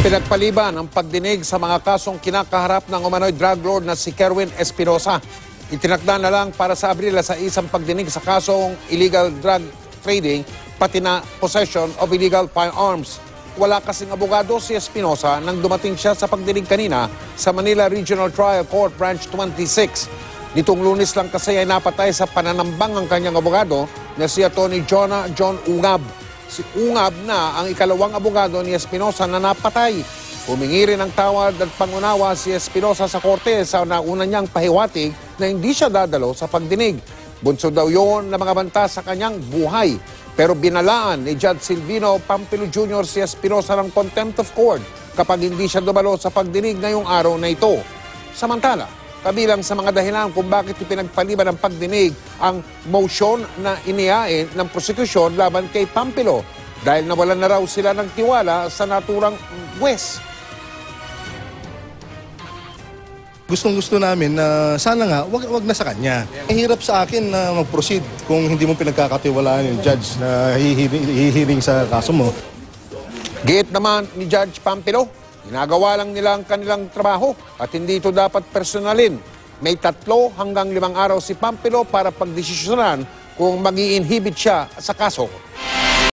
Pinagpaliban ang pagdinig sa mga kasong kinakaharap ng umano'y drug lord na si Kerwin Espinosa. Itinakda na lang para sa Abril sa isang pagdinig sa kasong illegal drug trading pati na possession of illegal firearms. Wala kasing abogado si Espinosa nang dumating siya sa pagdinig kanina sa Manila Regional Trial Court Branch 26. Nitong Lunes lang kasi ay napatay sa pananambang ang kanyang abogado na si Atty. John Ungab. Si Ungab na ang ikalawang abogado ni Espinosa na napatay. Humingi rin ng tawad at pangunawa si Espinosa sa korte sa nauna niyang pahiwatig na hindi siya dadalo sa pagdinig. Bunso daw yon na mga banta sa kanyang buhay. Pero binalaan ni Judge Silvino Pampilo Jr. si Espinosa ng contempt of court kapag hindi siya dumalo sa pagdinig ngayong araw na ito. Samantala, kabilang sa mga dahilan kung bakit ipinagpaliban ng pagdinig ang motion na inihain ng prosekusyon laban kay Pampilo dahil nawalan na raw sila ng tiwala sa naturang huwes. Gustong-gusto namin na sana nga, wag na sa kanya. Hirap sa akin na mag-proceed kung hindi mo pinagkakatiwalaan yung judge na hihiring sa kaso mo. Giit naman ni Judge Pampilo, ginagawa lang nila ang kanilang trabaho at hindi ito dapat personalin. May 3 hanggang 5 araw si Pampilo para pagdesisyonan kung mag-i-inhibit siya sa kaso.